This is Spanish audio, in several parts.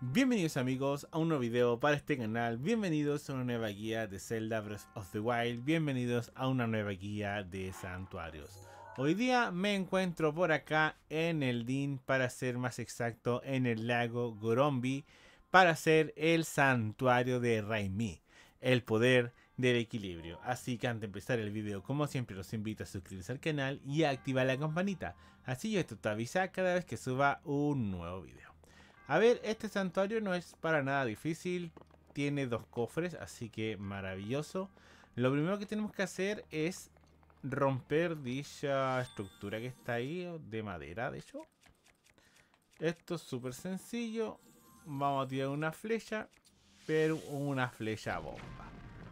Bienvenidos amigos a un nuevo video para este canal, bienvenidos a una nueva guía de Zelda Breath of the Wild, bienvenidos a una nueva guía de santuarios. Hoy día me encuentro por acá en el Din, para ser más exacto en el lago Gorombi, para hacer el santuario de Raimi, el poder del equilibrio. Así que antes de empezar el video, como siempre los invito a suscribirse al canal y a activar la campanita, así esto te avisa cada vez que suba un nuevo video. A ver, este santuario no es para nada difícil. Tiene dos cofres, así que maravilloso. Lo primero que tenemos que hacer es romper dicha estructura que está ahí, de madera, de hecho. Esto es súper sencillo. Vamos a tirar una flecha, pero una flecha bomba.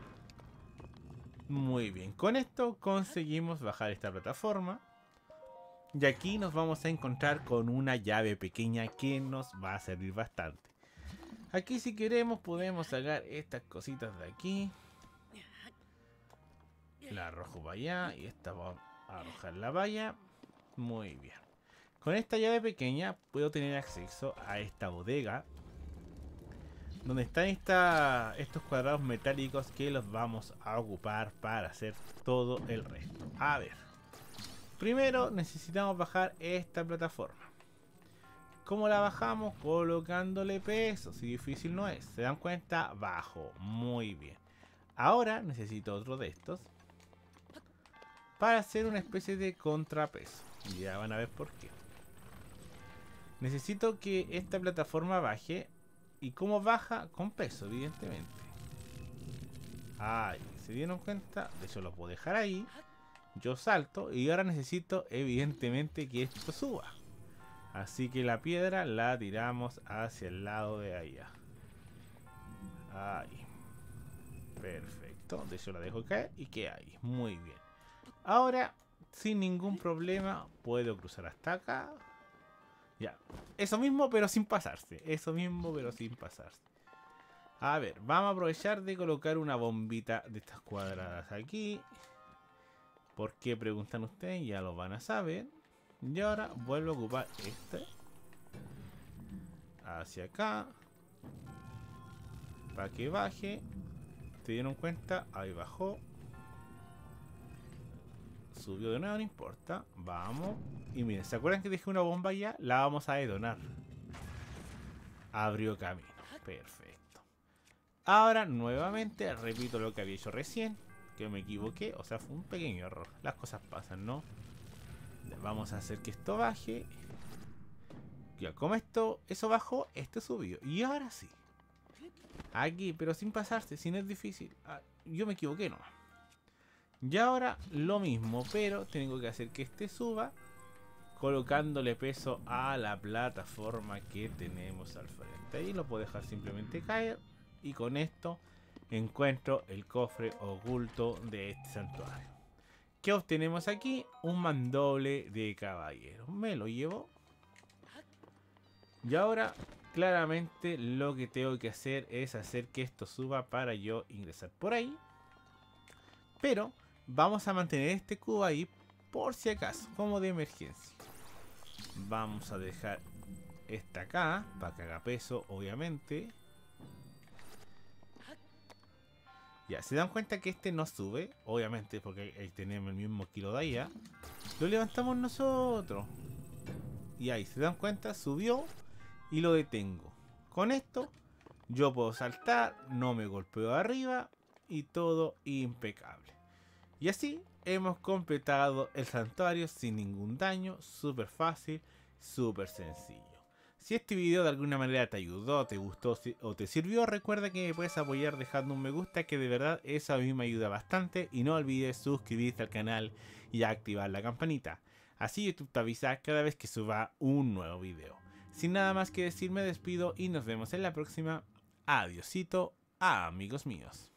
Muy bien, con esto conseguimos bajar esta plataforma. Y aquí nos vamos a encontrar con una llave pequeña que nos va a servir bastante. Aquí si queremos podemos sacar estas cositas de aquí. La arrojo para allá y esta va a arrojar la valla. Muy bien. Con esta llave pequeña puedo tener acceso a esta bodega, donde están estos cuadrados metálicos que los vamos a ocupar para hacer todo el resto. A ver. Primero necesitamos bajar esta plataforma. ¿Cómo la bajamos? Colocándole peso. Si difícil no es. ¿Se dan cuenta? Bajo. Muy bien. Ahora necesito otro de estos para hacer una especie de contrapeso. Y ya van a ver por qué. Necesito que esta plataforma baje. ¿Y cómo baja? Con peso, evidentemente. Ahí, ¿se dieron cuenta? De hecho lo puedo dejar ahí. Yo salto y ahora necesito evidentemente que esto suba. Así que la piedra la tiramos hacia el lado de allá. Ahí. Perfecto. De hecho la dejo caer y queda ahí. Muy bien. Ahora, sin ningún problema, puedo cruzar hasta acá. Ya. Eso mismo pero sin pasarse. Eso mismo pero sin pasarse. A ver, vamos a aprovechar de colocar una bombita de estas cuadradas aquí. ¿Por qué preguntan ustedes? Ya lo van a saber. Y ahora vuelvo a ocupar este. Hacia acá. Para que baje. ¿Se dieron cuenta? Ahí bajó. Subió de nuevo, no importa. Vamos. Y miren, ¿se acuerdan que dejé una bomba ya? La vamos a detonar. Abrió camino. Perfecto. Ahora nuevamente repito lo que había hecho recién. Que me equivoqué, o sea, fue un pequeño error. Las cosas pasan, ¿no? Vamos a hacer que esto baje. Ya, como eso bajó, esto subió. Y ahora sí. Aquí, pero sin pasarse, si no es difícil. Yo me equivoqué nomás. Y ahora lo mismo, pero tengo que hacer que este suba, colocándole peso a la plataforma que tenemos al frente. Ahí lo puedo dejar simplemente caer. Y con esto encuentro el cofre oculto de este santuario. ¿Qué obtenemos aquí? Un mandoble de caballero. Me lo llevo. Y ahora claramente lo que tengo que hacer es hacer que esto suba para yo ingresar por ahí. Pero vamos a mantener este cubo ahí por si acaso, como de emergencia. Vamos a dejar esta acá para que haga peso, obviamente. Ya, se dan cuenta que este no sube, obviamente porque ahí tenemos el mismo kilo de allá. Lo levantamos nosotros. Y ahí, se dan cuenta, subió y lo detengo. Con esto yo puedo saltar, no me golpeo arriba y todo impecable. Y así hemos completado el santuario sin ningún daño, súper fácil, súper sencillo. Si este video de alguna manera te ayudó, te gustó o te sirvió, recuerda que me puedes apoyar dejando un me gusta, que de verdad eso a mí me ayuda bastante. Y no olvides suscribirte al canal y activar la campanita. Así YouTube te avisa cada vez que suba un nuevo video. Sin nada más que decir, me despido y nos vemos en la próxima. Adiosito, amigos míos.